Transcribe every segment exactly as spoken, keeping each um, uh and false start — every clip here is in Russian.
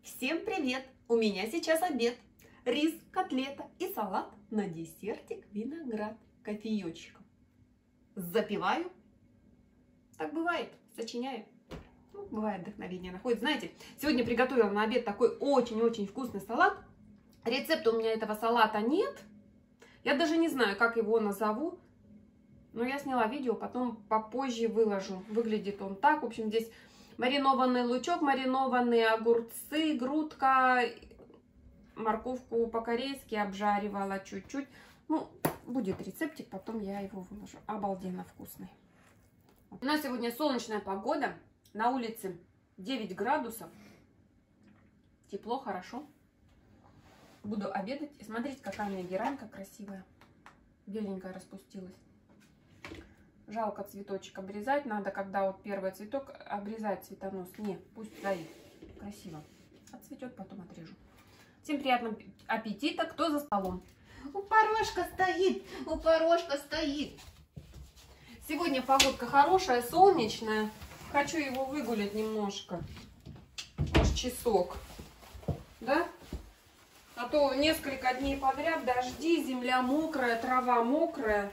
Всем привет! У меня сейчас обед. Рис, котлета и салат, на десертик виноград, кофеечком. Запиваю. Так бывает, сочиняю. Ну, бывает, вдохновение находит. Знаете, сегодня приготовила на обед такой очень-очень вкусный салат. Рецепта у меня этого салата нет. Я даже не знаю, как его назову. Но я сняла видео, потом попозже выложу. Выглядит он так. В общем, здесь маринованный лучок, маринованные огурцы, грудка, морковку по-корейски обжаривала чуть-чуть. Ну, будет рецептик, потом я его выложу. Обалденно вкусный. У нас сегодня солнечная погода. На улице девять градусов. Тепло, хорошо. Буду обедать и смотреть, какая у меня геранька красивая. Беленькая распустилась. Жалко цветочек обрезать. Надо, когда вот первый цветок, обрезать цветонос. Не, пусть стоит. Красиво. Отцветет, потом отрежу. Всем приятного аппетита. Кто за столом? У порожка стоит. У порожка стоит. Сегодня погодка хорошая, солнечная. Хочу его выгулять немножко. Может, часок. Да? А то несколько дней подряд дожди, земля мокрая, трава мокрая.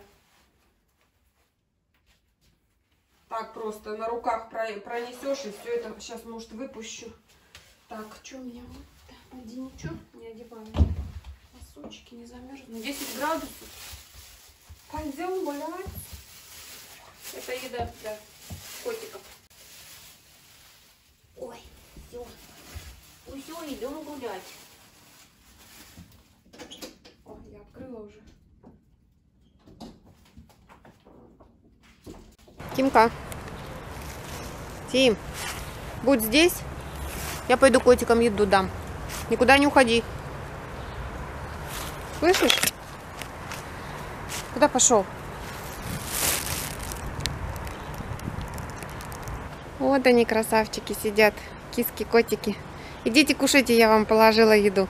Так просто на руках пронесешь, и все это сейчас, может, выпущу. Так, что у меня? Вот, пойди, ничего, не одеваю. Носочки не замерзнут. десять градусов. Пойдем гулять. Это еда для котиков. Ой, все. Все, идем гулять. О, я открыла уже. Тимка. Тим, будь здесь. Я пойду котикам еду дам. Никуда не уходи. Слышишь? Куда пошел? Вот они, красавчики, сидят. Киски, котики. Идите кушайте, я вам положила еду.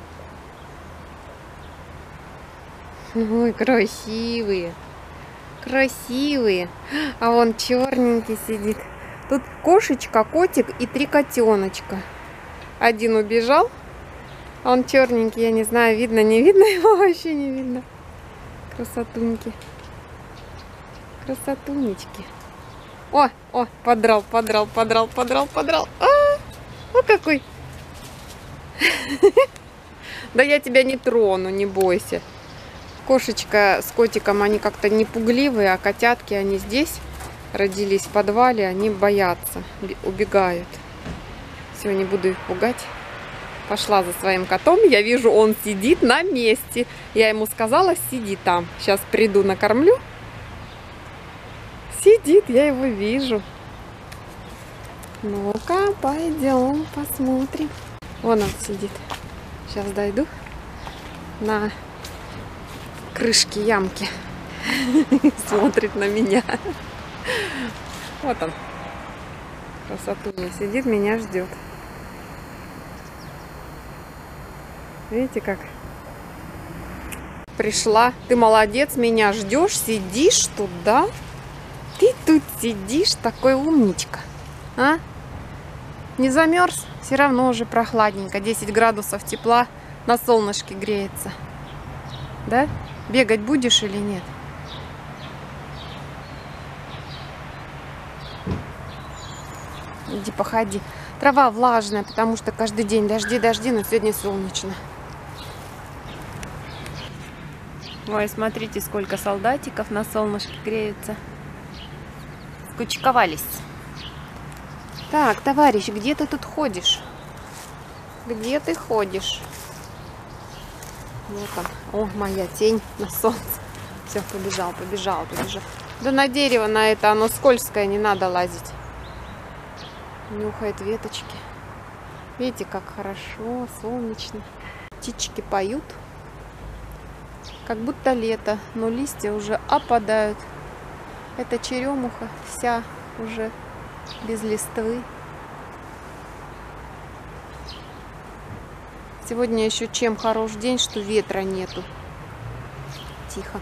Ой, красивые. Красивые. А вон черненький сидит. Тут кошечка, котик и три котеночка. Один убежал. А он черненький, я не знаю, видно, не видно, его вообще не видно. Красотуньки. Красотунечки. О, о, подрал, подрал, подрал, подрал, подрал. А, о, какой. Да я тебя не трону, не бойся. Кошечка с котиком, они как-то не пугливые, а котятки, они здесь родились в подвале, они боятся, убегают. Сегодня буду их пугать. Пошла за своим котом, я вижу, он сидит на месте. Я ему сказала, сиди там. Сейчас приду, накормлю. Сидит, я его вижу. Ну-ка, пойдем, посмотрим. Вон он сидит. Сейчас дойду на крышки ямки. Смотрит на меня. Вот он. Красотуня сидит, меня ждет. Видите как? Пришла. Ты молодец, меня ждешь, сидишь тут, да? Ты тут сидишь, такой умничка. А? Не замерз? Все равно уже прохладненько. десять градусов тепла, на солнышке греется. Да? Бегать будешь или нет? Иди походи. Трава влажная, потому что каждый день дожди, дожди, но сегодня солнечно. Ой, смотрите, сколько солдатиков на солнышке греются. Скучковались. Так, товарищ, где ты тут ходишь? Где ты ходишь? Вот он. О, моя тень на солнце. Все, побежал, побежал, побежал. Да на дерево на это, оно скользкое, не надо лазить. Нюхает веточки. Видите, как хорошо, солнечно. Птички поют. Как будто лето, но листья уже опадают. Эта черемуха вся уже без листвы. Сегодня еще чем хорош день, что ветра нету. Тихо.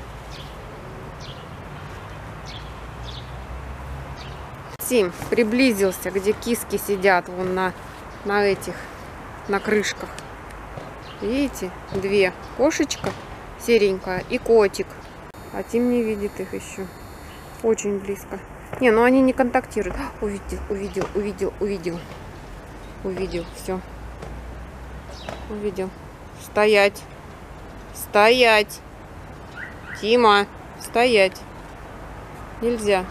Тим приблизился, где киски сидят, вон на, на этих на крышках. Видите? Две. Кошечка серенькая и котик. А Тим не видит их еще. Очень близко. Не, ну они не контактируют. Увидел, увидел, увидел, увидел. Увидел, все. Увидел. Стоять. Стоять. Тима, стоять. Нельзя.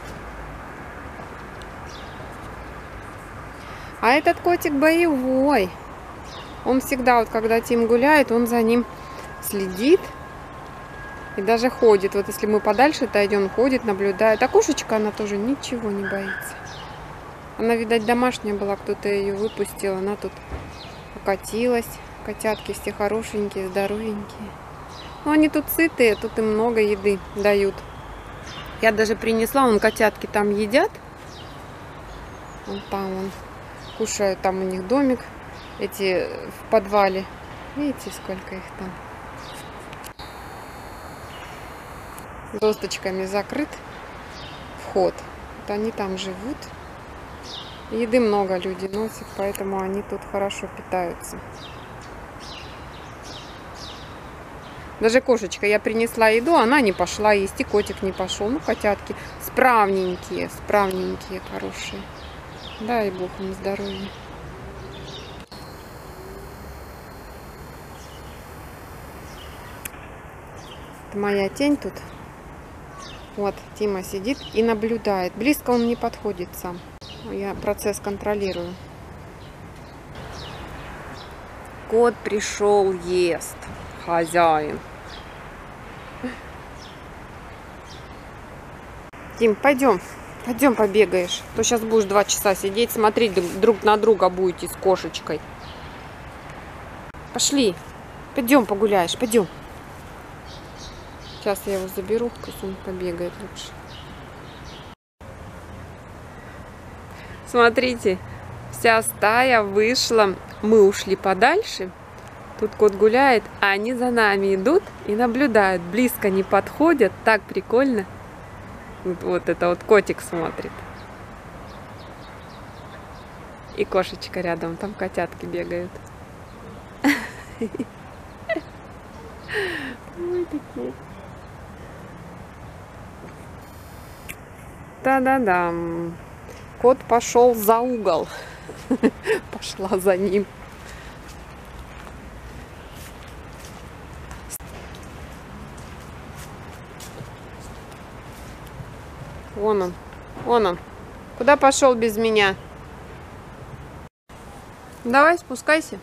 А этот котик боевой. Он всегда, вот когда Тим гуляет, он за ним следит. И даже ходит. Вот если мы подальше отойдем, ходит, наблюдает. А кошечка, она тоже ничего не боится. Она, видать, домашняя была, кто-то ее выпустил. Она тут покатилась. Котятки все хорошенькие, здоровенькие. Но они тут сытые, тут им много еды дают. Я даже принесла, вон котятки там едят. Вон там вон кушают, там у них домик. Эти в подвале. Видите, сколько их там. Досточками закрыт вход. Вот они там живут. Еды много люди носят, поэтому они тут хорошо питаются. Даже кошечка, я принесла еду, она не пошла есть, и котик не пошел. Ну, котятки справненькие, справненькие, хорошие. Дай Бог им здоровья. Это моя тень тут. Вот, Тима сидит и наблюдает. Близко он не подходит сам. Я процесс контролирую. Кот пришел, ест. Хозяин. Тим, пойдем. Пойдем побегаешь. То сейчас будешь два часа сидеть, смотреть друг на друга будете с кошечкой. Пошли. Пойдем погуляешь. Пойдем. Сейчас я его заберу, пусть он побегает лучше. Смотрите, вся стая вышла. Мы ушли подальше. Тут кот гуляет, а они за нами идут и наблюдают. Близко не подходят. Так прикольно. Вот, вот это вот котик смотрит. И кошечка рядом. Там котятки бегают. Ой, такие. Да-да-да. Кот пошел за угол. Пошла за ним. Вон он. Вон он. Куда пошел без меня? Давай, спускайся.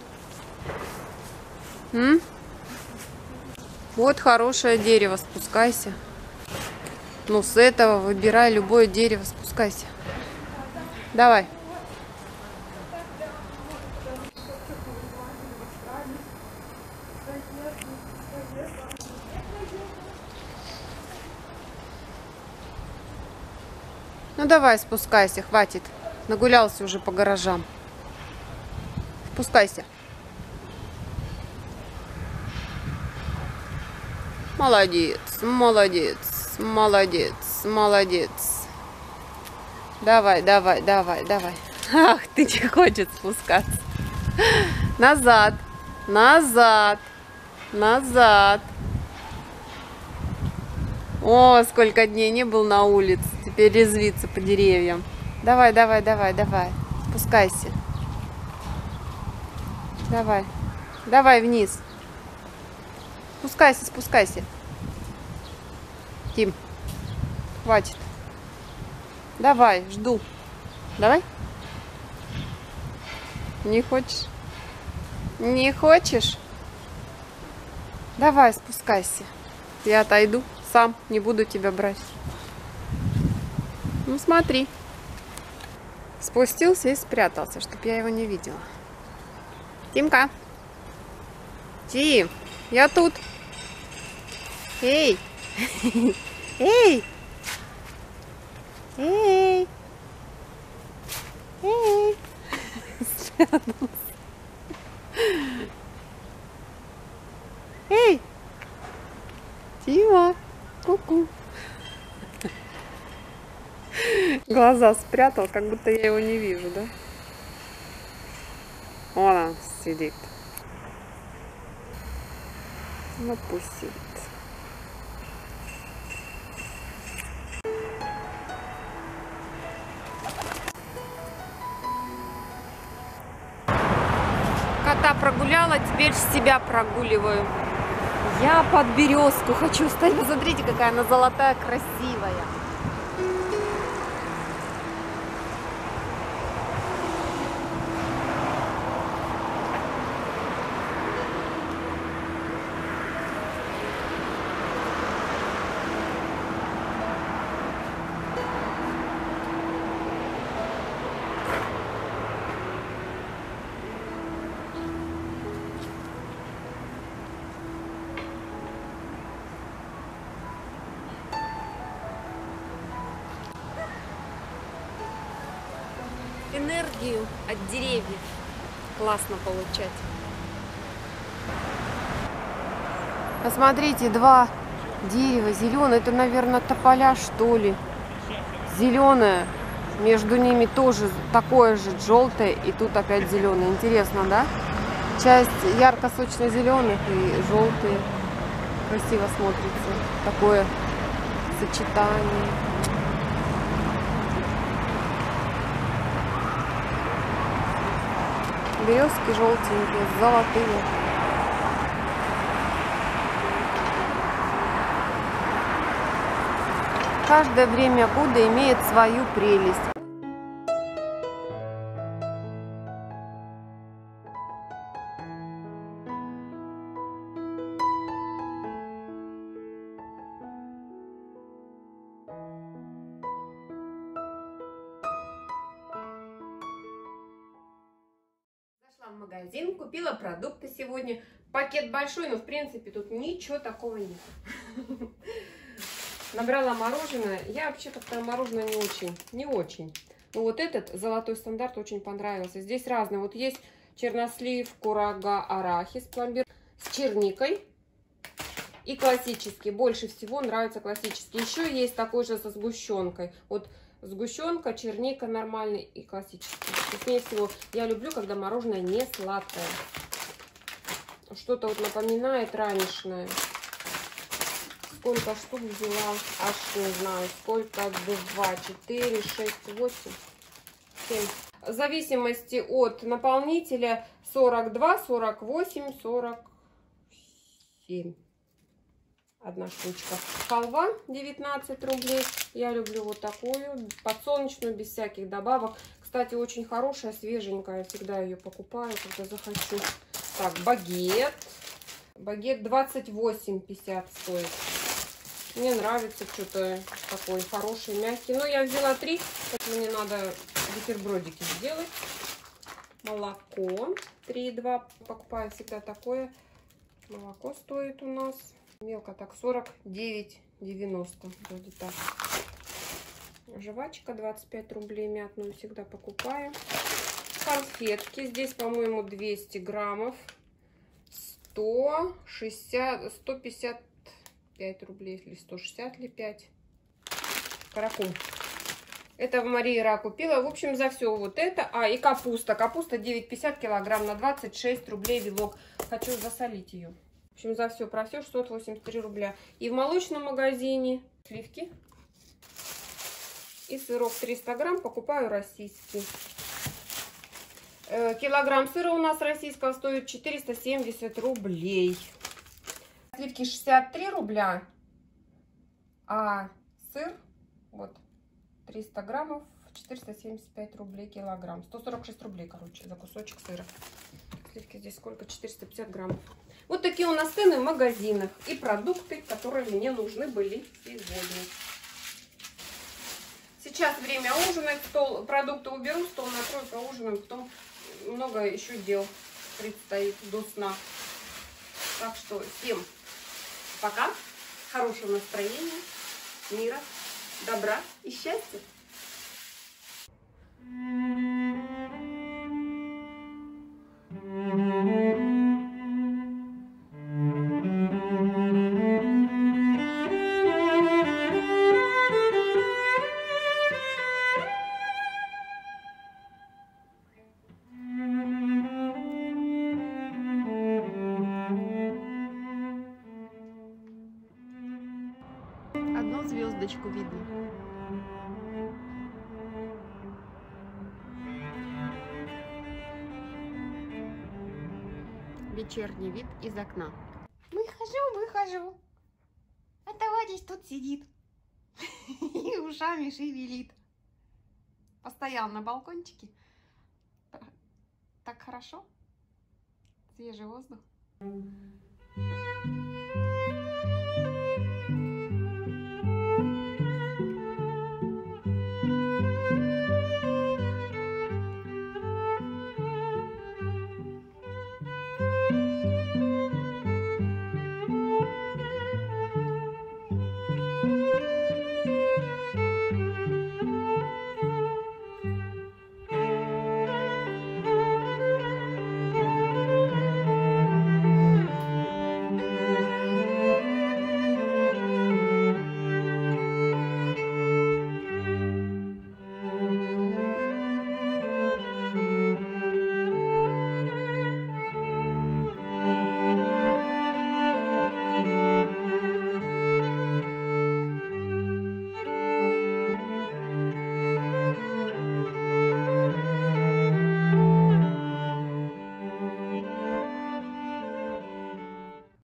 М? Вот хорошее дерево, спускайся. Ну, с этого выбирай любое дерево, спускайся. Давай. Ну, давай, спускайся, хватит. Нагулялся уже по гаражам. Спускайся. Молодец, молодец, молодец, молодец. Давай, давай, давай, давай. Ах, ты не хочешь спускаться. Назад, назад, назад. О, сколько дней не был на улице. Теперь резвится по деревьям. Давай, давай, давай, давай. Спускайся. Давай. Давай вниз. Спускайся, спускайся. Тим, хватит. Давай, жду. Давай. Не хочешь? Не хочешь? Давай, спускайся. Я отойду сам, не буду тебя брать. Ну, смотри. Спустился и спрятался, чтобы я его не видела. Тимка. Тим, я тут. Эй. Эй. Эй. Эй. Спрятался. Эй. Тима. Ку-ку. Глаза спрятал, как будто я его не вижу, да? Вон он сидит. Ну пусть сидит. Кота прогуляла, теперь себя прогуливаю. Я под березку хочу встать. Посмотрите, какая она золотая, красивая. Энергию от деревьев классно получать. Посмотрите, два дерева зеленые. Это, наверное, тополя, что ли. Зеленое. Между ними тоже такое же желтое. И тут опять зеленое. Интересно, да? Часть ярко-сочно-зеленых и желтые. Красиво смотрится. Такое сочетание. Березки желтенькие, золотые. Каждое время года имеет свою прелесть. В магазин, купила продукты сегодня. Пакет большой, но в принципе тут ничего такого нет. Набрала мороженое. Я вообще как-то мороженое не очень, не очень. Но вот этот золотой стандарт очень понравился. Здесь разные. Вот есть чернослив, курага, арахис, пломбир с черникой. И классический. Больше всего нравится классический. Еще есть такой же со сгущенкой. Вот сгущенка, черника нормальный и классический. Вкуснее всего. Я люблю, когда мороженое не сладкое. Что-то вот напоминает ранешное. Сколько штук взяла? Аж не знаю. Сколько? Два, четыре, шесть, восемь, семь. В зависимости от наполнителя сорок два, сорок восемь, сорок семь. Одна штучка. Халва девятнадцать рублей. Я люблю вот такую, подсолнечную, без всяких добавок. Кстати, очень хорошая, свеженькая. Всегда ее покупаю, когда захочу. Так, багет. Багет двадцать восемь пятьдесят стоит. Мне нравится что-то такой хороший, мягкий. Но я взяла три, потому мне надо бутербродики сделать. Молоко три и два. Покупаю всегда такое. Молоко стоит у нас. Мелко так сорок девять девяносто. Вроде так. Жвачка двадцать пять рублей мятную всегда покупаю. Конфетки. Здесь, по-моему, двести граммов. сто шестьдесят, сто пятьдесят пять рублей. Или сто шестьдесят или пять. Каракум. Это в Марии Ра купила. В общем, за все вот это. А, и капуста. Капуста девять пятьдесят килограмм на двадцать шесть рублей вилок. Хочу засолить ее. В общем, за все про все шестьсот восемьдесят три рубля. И в молочном магазине сливки. И сырок триста грамм покупаю российский. Килограмм сыра у нас российского стоит четыреста семьдесят рублей. Сливки шестьдесят три рубля. А сыр, вот, триста граммов, четыреста семьдесят пять рублей килограмм. сто сорок шесть рублей, короче, за кусочек сыра. Сливки здесь сколько? четыреста пятьдесят граммов. Вот такие у нас цены в магазинах. И продукты, которые мне нужны были сегодня. Сейчас время ужинать. Стол, продукты уберу, стол накрою, поужинаем. Потом много еще дел предстоит до сна. Так что всем пока. Хорошего настроения, мира, добра и счастья. звездочку видно. Вечерний вид из окна. Выхожу, выхожу. А товарищ тут сидит и ушами шевелит. Постоял на балкончике. Так хорошо. Свежий воздух.